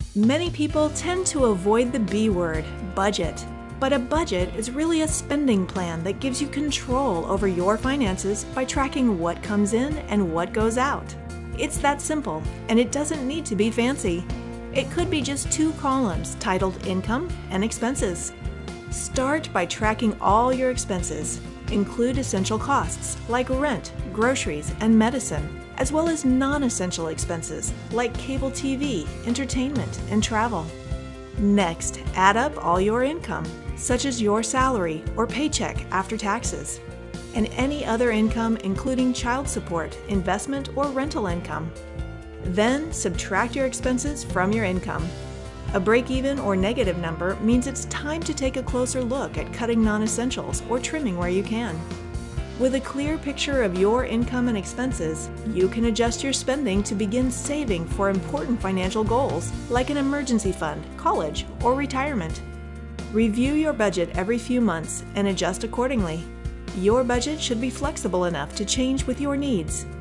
Many people tend to avoid the B word, budget. But a budget is really a spending plan that gives you control over your finances by tracking what comes in and what goes out. It's that simple, and it doesn't need to be fancy. It could be just 2 columns titled Income and Expenses. Start by tracking all your expenses. Include essential costs like rent, groceries, and medicine, as well as non-essential expenses like cable TV, entertainment, and travel. Next, add up all your income, such as your salary or paycheck after taxes, and any other income including child support, investment, or rental income. Then subtract your expenses from your income. A break-even or negative number means it's time to take a closer look at cutting non-essentials or trimming where you can. With a clear picture of your income and expenses, you can adjust your spending to begin saving for important financial goals like an emergency fund, college, or retirement. Review your budget every few months and adjust accordingly. Your budget should be flexible enough to change with your needs.